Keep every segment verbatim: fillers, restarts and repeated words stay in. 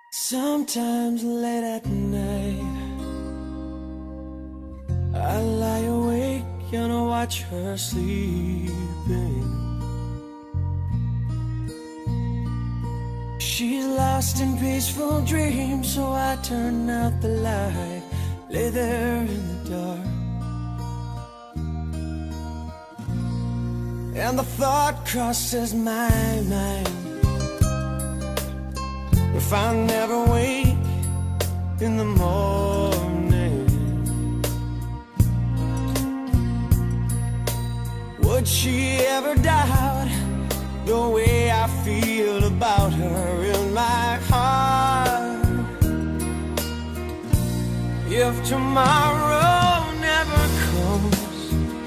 Sometimes late at night I lie awake and I watch her sleeping. She's lost in peaceful dreams, so I turn out the light, lay there in the dark. And the thought crosses my mind, if I never wake in the morning, would she ever doubt the way I feel about her in my heart? If tomorrow never comes,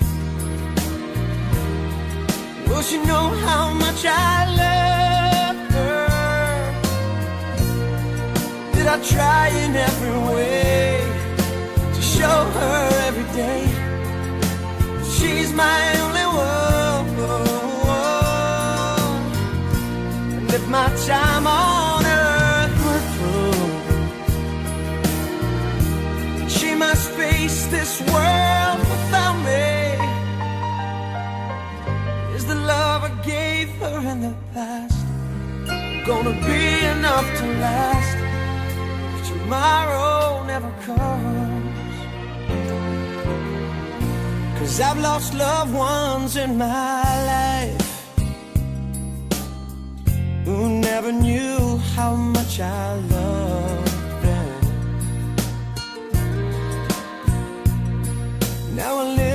will she know how much I love her? Did I try in every way to show her every day she's my only one? And if my time on earth were through, she must face this world without me. Is the love I gave her in the past gonna be enough to last if tomorrow never comes? 'Cause I've lost loved ones in my life who never knew how much I loved them. Now I live